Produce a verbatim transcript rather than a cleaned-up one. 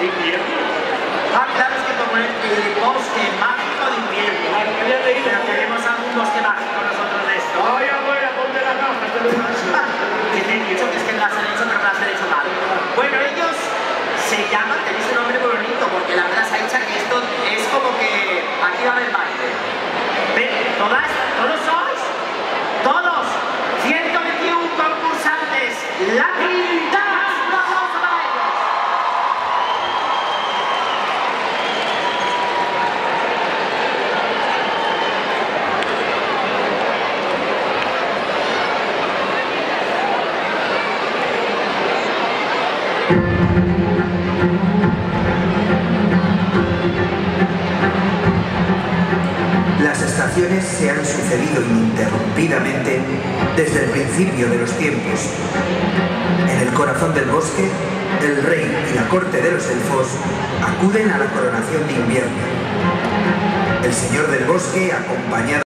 invierno. Ah, claro, es que como el, el bosque mágico de invierno. Claro, que había leído. Pero queremos algún bosque mágico nosotros de esto. Ay, abuela, ponte la caja, te lo he dicho. Que te he dicho que es que me las han hecho, pero me las han hecho mal. Bueno, ellos se llaman, tenéis un nombre muy bonito, porque la verdad se ha dicho que esto es como que aquí va a haber baile. ¿Ven? ¿Todas? ¿Todos sois? ¡Todos! ciento veintiuno concursantes. ¡La quinta! ¡Un aplauso para ellos! Las estaciones se han sucedido ininterrumpidamente desde el principio de los tiempos. En el corazón del bosque, el rey y la corte de los elfos acuden a la coronación de invierno. El señor del bosque, acompañado